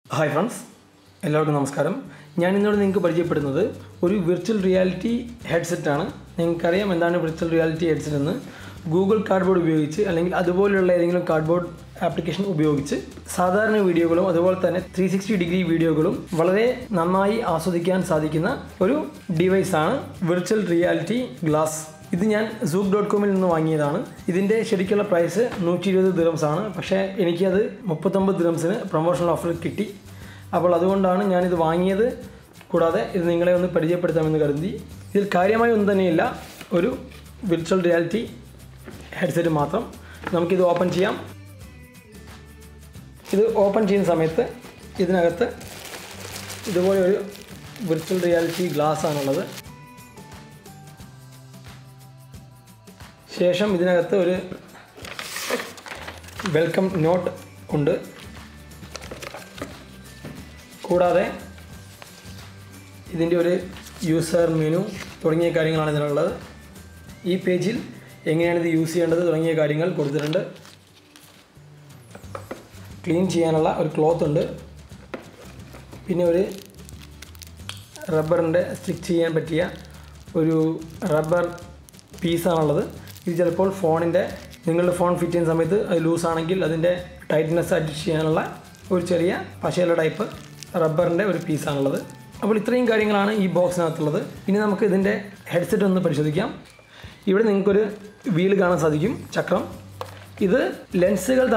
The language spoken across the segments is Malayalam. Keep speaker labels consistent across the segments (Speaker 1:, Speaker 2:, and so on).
Speaker 1: Hi friends, എല്ലാവർക്കും നമസ്കാരം. ഞാൻ ഇന്നോട് നിങ്ങൾക്ക് പരിചയപ്പെടുന്നത് ഒരു വിർച്വൽ റിയാലിറ്റി ഹെഡ്സെറ്റ് ആണ്. നിങ്ങൾക്കറിയാം എന്താണ് വിർച്വൽ റിയാലിറ്റി ഹെഡ്സെറ്റ് എന്ന്. ഗൂഗിൾ കാർഡ്ബോർഡ് ഉപയോഗിച്ച് അല്ലെങ്കിൽ അതുപോലെയുള്ള ഏതെങ്കിലും കാർഡ്ബോർഡ് ആപ്ലിക്കേഷൻ ഉപയോഗിച്ച് സാധാരണ വീഡിയോകളും അതുപോലെ തന്നെ 360 ഡിഗ്രി വീഡിയോകളും വളരെ നന്നായി ആസ്വദിക്കാൻ സാധിക്കുന്ന ഒരു ഡിവൈസാണ് വിർച്വൽ റിയാലിറ്റി ഗ്ലാസ്. ഇത് ഞാൻ zook.com-ൽ നിന്ന് വാങ്ങിയതാണ്. ഇതിൻ്റെ ശരിക്കുള്ള പ്രൈസ് 120 ദിർഹംസ് ആണ്. പക്ഷേ എനിക്കത് 39 ദിർഹംസിന് പ്രൊമോഷണൽ ഓഫറിൽ കിട്ടി. അപ്പോൾ അതുകൊണ്ടാണ് ഞാനിത് വാങ്ങിയത്. കൂടാതെ ഇത് നിങ്ങളെ ഒന്ന് പരിചയപ്പെടുത്താമെന്ന് കരുതി. ഇതിൽ കാര്യമായി ഒന്നും തന്നെയില്ല, ഒരു വിർച്വൽ റിയാലിറ്റി ഹെഡ്സെറ്റ് മാത്രം. നമുക്കിത് ഓപ്പൺ ചെയ്യാം. ഇത് ഓപ്പൺ ചെയ്യുന്ന സമയത്ത് ഇതിനകത്ത് ഇതുപോലെ ഒരു വിർച്വൽ റിയാലിറ്റി ഗ്ലാസ് ആണുള്ളത്. ശേഷം ഇതിനകത്ത് ഒരു വെൽക്കം നോട്ട് ഉണ്ട്. കൂടാതെ ഇതിൻ്റെ ഒരു യൂസർ മെനു തുടങ്ങിയ കാര്യങ്ങളാണ് ഇതിനുള്ളത്. ഈ പേജിൽ എങ്ങനെയാണ് ഇത് യൂസ് ചെയ്യേണ്ടത് തുടങ്ങിയ കാര്യങ്ങൾ കൊടുത്തിട്ടുണ്ട്. ക്ലീൻ ചെയ്യാനുള്ള ഒരു ക്ലോത്ത് ഉണ്ട്. പിന്നെ ഒരു റബ്ബറിൻ്റെ സ്റ്റിക്ക് ചെയ്യാൻ പറ്റിയ ഒരു റബ്ബർ പീസാണുള്ളത്. ഇത് ചിലപ്പോൾ നിങ്ങളുടെ ഫോൺ ഫിറ്റ് ചെയ്യുന്ന സമയത്ത് അത് ലൂസാണെങ്കിൽ അതിൻ്റെ ടൈറ്റ്നെസ് അഡ്ജസ്റ്റ് ചെയ്യാനുള്ള ഒരു ചെറിയ പശയുള്ള ടൈപ്പ് റബ്ബറിൻ്റെ ഒരു പീസാണുള്ളത്. അപ്പോൾ ഇത്രയും കാര്യങ്ങളാണ് ഈ ബോക്സിനകത്തുള്ളത്. ഇനി നമുക്ക് ഇതിൻ്റെ ഹെഡ്സെറ്റ് ഒന്ന് പരിശോധിക്കാം. ഇവിടെ നിങ്ങൾക്കൊരു വീല് കാണാൻ സാധിക്കും, ചക്രം. ഇത് ലെൻസുകൾ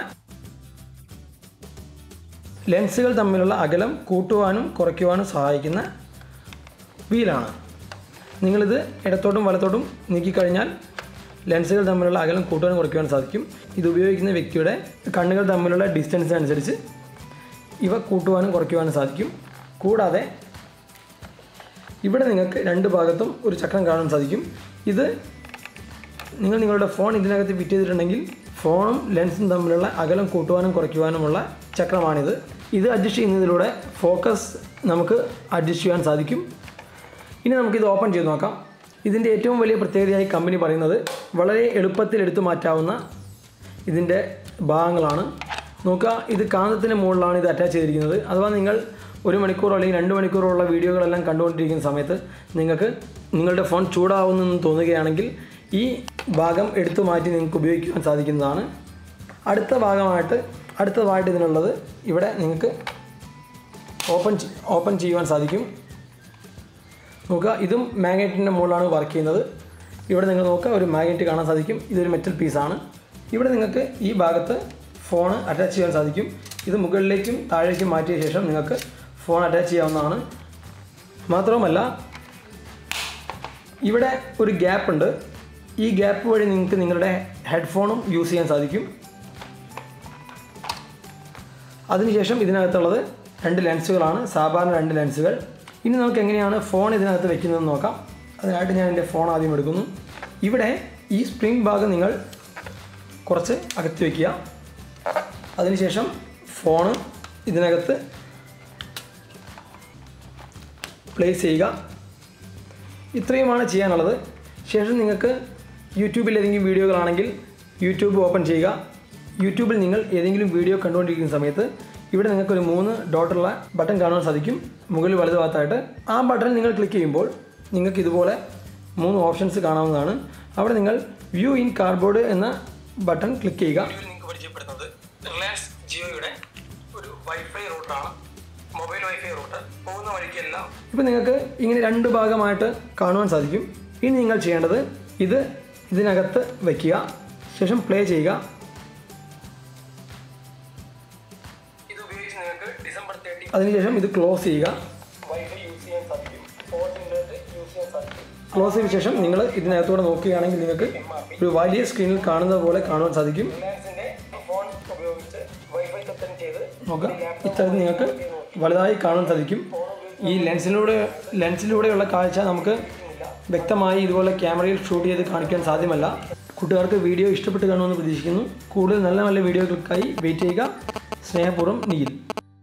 Speaker 1: തമ്മിലുള്ള അകലം കൂട്ടുവാനും കുറയ്ക്കുവാനും സഹായിക്കുന്ന വീലാണ്. നിങ്ങളിത് ഇടത്തോട്ടും വലത്തോട്ടും നീക്കിക്കഴിഞ്ഞാൽ ലെൻസുകൾ തമ്മിലുള്ള അകലം കൂട്ടുവാനും കുറയ്ക്കുവാനും സാധിക്കും. ഇത് ഉപയോഗിക്കുന്ന വ്യക്തിയുടെ കണ്ണുകൾ തമ്മിലുള്ള ഡിസ്റ്റൻസിനനുസരിച്ച് ഇവ കൂട്ടുവാനും കുറയ്ക്കുവാനും സാധിക്കും. കൂടാതെ ഇവിടെ നിങ്ങൾക്ക് രണ്ട് ഭാഗത്തും ഒരു ചക്രം കാണാൻ സാധിക്കും. ഇത് നിങ്ങളുടെ ഫോൺ ഇതിനകത്ത് ഫിറ്റ് ചെയ്തിട്ടുണ്ടെങ്കിൽ ഫോണും ലെൻസും തമ്മിലുള്ള അകലം കൂട്ടുവാനും കുറയ്ക്കുവാനുമുള്ള ചക്രമാണിത്. ഇത് അഡ്ജസ്റ്റ് ചെയ്യുന്നതിലൂടെ ഫോക്കസ് നമുക്ക് അഡ്ജസ്റ്റ് ചെയ്യാൻ സാധിക്കും. ഇനി നമുക്കിത് ഓപ്പൺ ചെയ്ത് നോക്കാം. ഇതിൻ്റെ ഏറ്റവും വലിയ പ്രത്യേകതയായി കമ്പനി പറയുന്നത് വളരെ എളുപ്പത്തിൽ എടുത്തു മാറ്റാവുന്ന ഇതിൻ്റെ ഭാഗങ്ങളാണ്. നോക്കുക, ഇത് കാന്തത്തിന് മുകളിലാണ് ഇത് അറ്റാച്ച് ചെയ്തിരിക്കുന്നത്. അഥവാ നിങ്ങൾ 1 മണിക്കൂറോ അല്ലെങ്കിൽ 2 മണിക്കൂറോ ഉള്ള വീഡിയോകളെല്ലാം കണ്ടുകൊണ്ടിരിക്കുന്ന സമയത്ത് നിങ്ങൾക്ക് നിങ്ങളുടെ ഫോൺ ചൂടാവുന്നെന്ന് തോന്നുകയാണെങ്കിൽ ഈ ഭാഗം എടുത്തു മാറ്റി നിങ്ങൾക്ക് ഉപയോഗിക്കുവാൻ സാധിക്കുന്നതാണ്. അടുത്തതായിട്ട് ഇതിനുള്ളത് ഇവിടെ നിങ്ങൾക്ക് ഓപ്പൺ ചെയ്യുവാൻ സാധിക്കും. നോക്കുക, ഇതും മാഗ്നറ്റിൻ്റെ മുകളിലാണ് വർക്ക് ചെയ്യുന്നത്. ഇവിടെ നിങ്ങൾ നോക്കുക, ഒരു മാഗ്നറ്റ് കാണാൻ സാധിക്കും. ഇതൊരു മെറ്റൽ പീസാണ്. ഇവിടെ നിങ്ങൾക്ക് ഈ ഭാഗത്ത് ഫോൺ അറ്റാച്ച് ചെയ്യാൻ സാധിക്കും. ഇത് മുകളിലേക്കും താഴേക്കും മാറ്റിയ ശേഷം നിങ്ങൾക്ക് ഫോൺ അറ്റാച്ച് ചെയ്യാവുന്നതാണ്. മാത്രവുമല്ല ഇവിടെ ഒരു ഗ്യാപ്പ് ഉണ്ട്. ഈ ഗ്യാപ്പ് വഴി നിങ്ങൾക്ക് നിങ്ങളുടെ ഹെഡ്ഫോണും യൂസ് ചെയ്യാൻ സാധിക്കും. അതിനുശേഷം ഇതിനകത്തുള്ളത് 2 ലെൻസുകളാണ്, സാധാരണ 2 ലെൻസുകൾ. ഇനി നമുക്ക് എങ്ങനെയാണ് ഫോൺ ഇതിനകത്ത് വെക്കുന്നതെന്ന് നോക്കാം. അതിനായിട്ട് ഞാൻ എൻ്റെ ഫോൺ ആദ്യം എടുക്കുന്നു. ഇവിടെ ഈ സ്പ്രിംഗ് ഭാഗം നിങ്ങൾ കുറച്ച് അകത്തി വയ്ക്കുക. അതിനുശേഷം ഫോണ് ഇതിനകത്ത് പ്ലേസ് ചെയ്യുക. ഇത്രയുമാണ് ചെയ്യാനുള്ളത്. ശേഷം നിങ്ങൾക്ക് യൂട്യൂബിൽ ഏതെങ്കിലും വീഡിയോകളാണെങ്കിൽ യൂട്യൂബ് ഓപ്പൺ ചെയ്യുക. യൂട്യൂബിൽ നിങ്ങൾ ഏതെങ്കിലും വീഡിയോ കണ്ടുകൊണ്ടിരിക്കുന്ന സമയത്ത് ഇവിടെ നിങ്ങൾക്കൊരു 3 ഡോട്ടുള്ള ബട്ടൺ കാണാൻ സാധിക്കും മുകളിൽ വലതുഭാഗത്തായിട്ട്. ആ ബട്ടൺ നിങ്ങൾ ക്ലിക്ക് ചെയ്യുമ്പോൾ നിങ്ങൾക്ക് ഇതുപോലെ 3 ഓപ്ഷൻസ് കാണാവുന്നതാണ്. അവിടെ നിങ്ങൾ വ്യൂ ഇൻ കാർഡ്ബോർഡ് എന്ന ബട്ടൺ ക്ലിക്ക് ചെയ്യുക. നിങ്ങൾക്ക് പരിചയപ്പെടുന്നത് റിലയൻസ് ജിയോയുടെ ഒരു വൈഫൈ റൂട്ടാണ്, മൊബൈൽ വൈഫൈ റൂട്ട്. പോകുന്ന വഴിക്കെല്ലാം ഇപ്പോൾ നിങ്ങൾക്ക് ഇങ്ങനെ 2 ഭാഗമായിട്ട് കാണുവാൻ സാധിക്കും. ഇനി നിങ്ങൾ ചെയ്യേണ്ടത് ഇതിനകത്ത് വയ്ക്കുക. ശേഷം പ്ലേ ചെയ്യുക. അതിനുശേഷം ഇത് ക്ലോസ് ചെയ്യുക. ക്ലോസ് ചെയ്ത ശേഷം നിങ്ങൾ ഇതിനകത്തൂടെ നോക്കുകയാണെങ്കിൽ നിങ്ങൾക്ക് ഒരു വലിയ സ്ക്രീനിൽ കാണുന്നത് പോലെ കാണുവാൻ സാധിക്കും. നോക്കാം, ഇത്തരത്തിൽ നിങ്ങൾക്ക് വലുതായി കാണാൻ സാധിക്കും. ഈ ലെൻസിലൂടെയുള്ള കാഴ്ച നമുക്ക് വ്യക്തമായി ഇതുപോലെ ക്യാമറയിൽ ഷൂട്ട് ചെയ്ത് കാണിക്കാൻ സാധ്യമല്ല. കൂട്ടുകാർക്ക് വീഡിയോ ഇഷ്ടപ്പെട്ട് കാണുമെന്ന് പ്രതീക്ഷിക്കുന്നു. കൂടുതൽ നല്ല വീഡിയോകൾക്കായി വെയിറ്റ് ചെയ്യുക. സ്നേഹപൂർവ്വം നീൽ.